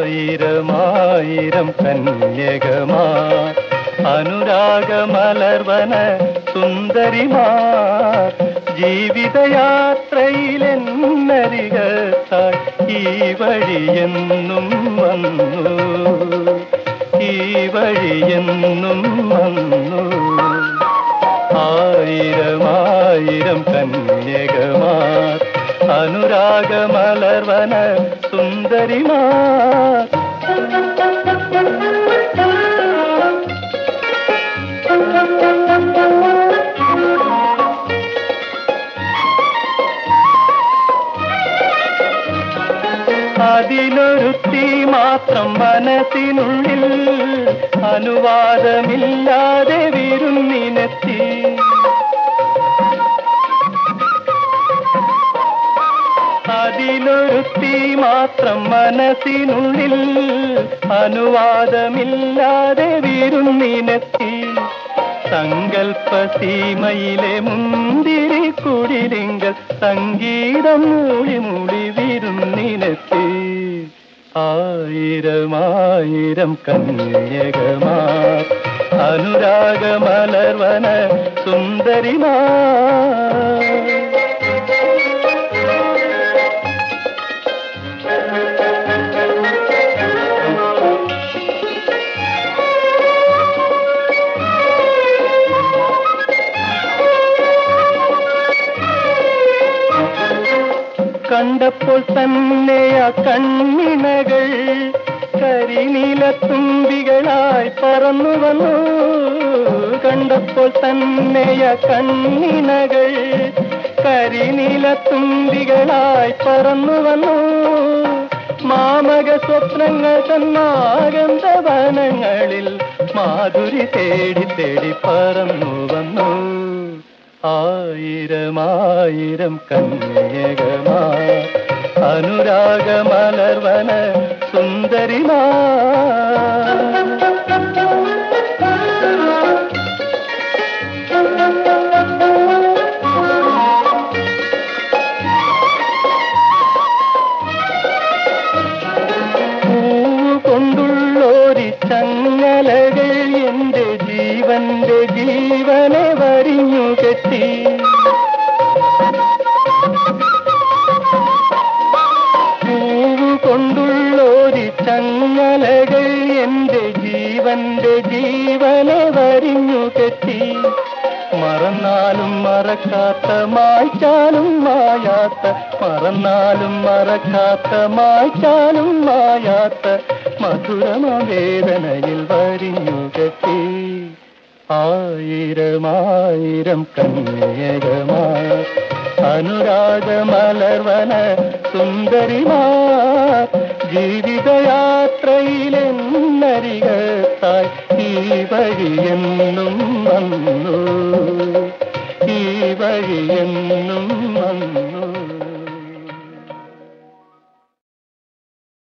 ആയിരമായിരം കന്യകമാർ അനുരാഗമലർവന സുന്ദരിമാർ ജീവിതയാത്രയിലെന്നരികത്തായി ഈ വഴിയെന്നും വന്നു, ഈ വഴിയെന്നും വന്നു. ആയിരമായിരം കന്യകമാർ അനുരാഗമലർവന സുന്ദരിമാർ. അതിലൊരുത്തി മാത്രം മനസ്സിനുള്ളിൽ അനുവാദമില്ലാതെ വിരുന്നിനെത്തി. അതിലൊരുത്തി മാത്രം മനസ്സിനുള്ളിൽ അനുവാദമില്ലാതെ വിരുന്നിനെത്തി. സങ്കൽപ്പ സീമയിലെ മുന്തിരി കുടിലിങ്കൽ സംഗീതം മൂളി മൂളി വിരുന്നിനെത്തി. ആയിരമായിരം കന്യകമാർ അനുരാഗമലർവന സുന്ദരിമാർ. കണ്ടപ്പോൾ തന്നെ ആ കണ്ണിണകൾ കരിനീലത്തുമ്പികളായി പറന്നു വന്നു. കണ്ടപ്പോൾ തന്നെ ആ കണ്ണിണകൾ കരിനീലത്തുമ്പികളായി പറന്നു വന്നു. മാമക സ്വപ്നങ്ങൾ തന്നാഗന്ധവനങ്ങളിൽ മാധുരി തേടി തേടി പറന്നു വന്നു. ആയിരമായിരം കന്യകമാർ അനുരാഗമലർവന സുന്ദരിമാർ. കൊണ്ടുള്ളോരി ചങ്ങലകൾ എന്റെ ജീവന്റെ ജീവനെ വരിഞ്ഞു കെട്ടി. കൊണ്ടുള്ളോരി ചങ്ങലകൾ എന്റെ ജീവന്റെ ജീവനെ വരിഞ്ഞു കെട്ടി. മറന്നാലും മറക്കാത്ത മായ്ച്ചാലും മായാത്ത, മറന്നാലും മറക്കാത്ത മായ്ച്ചാലും മായാത്ത മധുരമവേദനയിൽ വരിഞ്ഞു കെട്ടി. ആയിരമായിരം കന്യകമാർ അനുരാഗമലർവന സുന്ദരിമാർ ജീവിതയാത്രയിലെന്നരികത്തായി ഈ വഴിയെന്നും വന്നു.